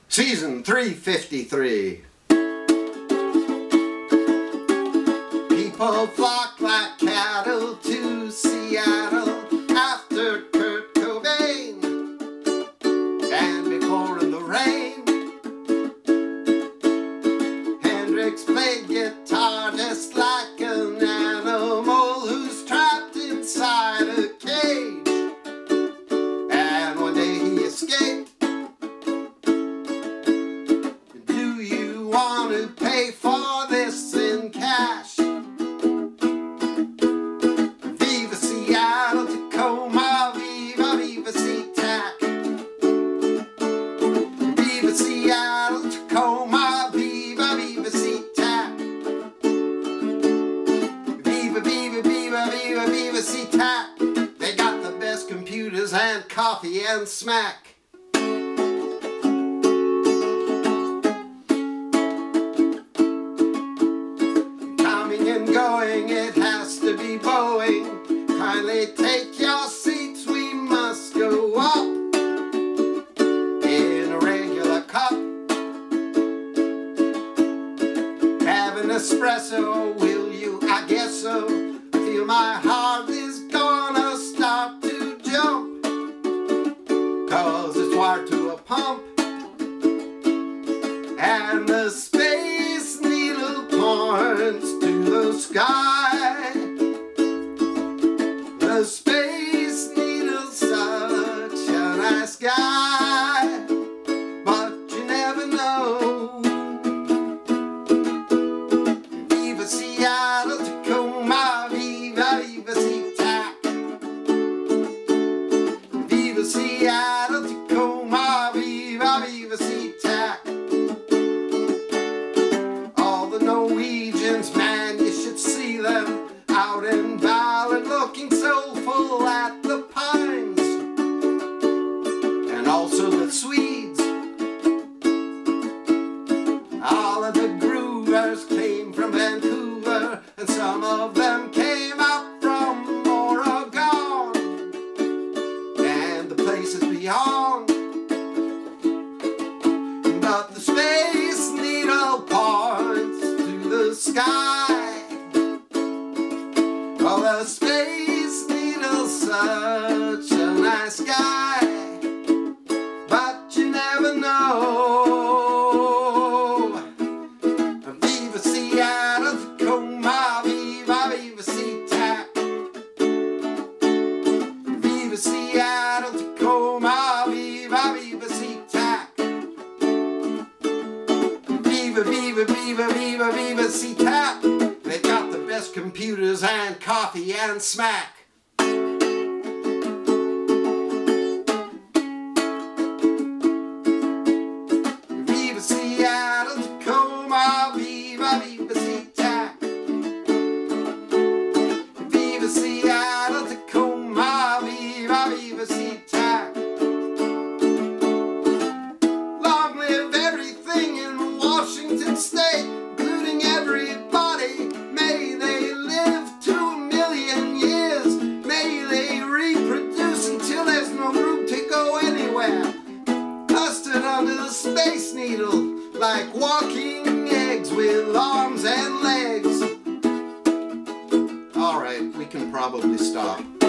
Season 353. People flock like cattle to Seattle after Kurt Cobain and before in the rain. Hendrix played guitar just like an animal who's trapped inside a cage, and one day he escaped. Do you want to pay for this in cash? Viva Seattle, Tacoma, Viva, Viva Sea-Tac. Viva Seattle, Tacoma, Viva, Viva Sea-Tac. Viva, Viva, Viva, Viva, Viva Sea-Tac. They got the best computers and coffee and smack. Going, it has to be Boeing. Kindly take your seats, we must go up in a regular cup. Have an espresso, will you? I guess so. I feel my heart is gonna start to jump, 'cause it's wired to a pump, and the Space Needle points to the sky. The Space Needle's such a nice guy, but you never know. Viva Seattle, Tacoma, Viva, Viva Sea-Tac. Viva Seattle, Tacoma, Viva, Viva Sea-Tac. All the Norwegians, man, you should see them out in Ballard looking so full at the pines. And also the Swedes. All of the groovers came from Vancouver, and some of them came up from Oregon and the places beyond. But the Space Needle points to the sky. Oh, the Space Needle's such a nice guy, but you never know. Viva Seattle, Tacoma, Viva, Viva Sea-Tac. Viva Seattle, Tacoma, Viva, Viva Sea-Tac. Viva, Viva, Viva, Viva, Viva Sea-Tac. They got the best computers and coffee and smack. Viva Seattle, Tacoma, Viva, Viva Sea-Tac. Viva Seattle, Tacoma, Viva, Viva Sea-Tac. Long live everything in Washington State, including everybody. May they live to 1,000,000 years. May they reproduce until there's no room to go anywhere. Clustered under the Space Needle like walking eggs with arms and legs. All right, we can probably stop.